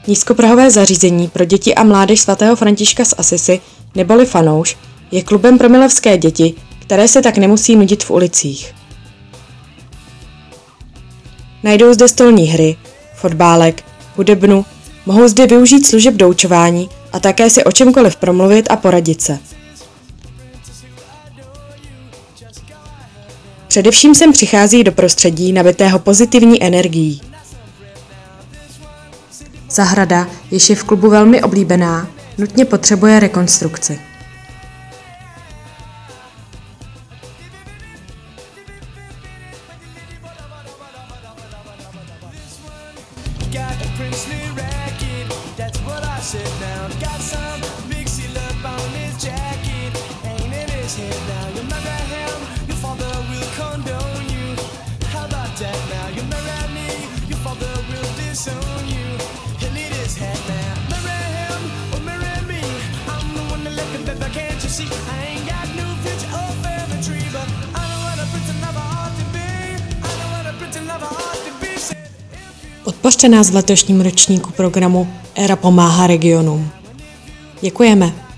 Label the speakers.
Speaker 1: Nízkoprahové zařízení pro děti a mládež svatého Františka z Assisi neboli Fanouš je klubem pro milevské děti, které se tak nemusí nudit v ulicích. Najdou zde stolní hry, fotbálek, hudebnu, mohou zde využít služeb doučování a také si o čemkoliv promluvit a poradit se. Především sem přichází do prostředí nabitého pozitivní energií. Zahrada, jež je v klubu velmi oblíbená, nutně potřebuje rekonstrukci. Podpořte nás v letošním ročníku programu Éra pomáhá regionům. Děkujeme.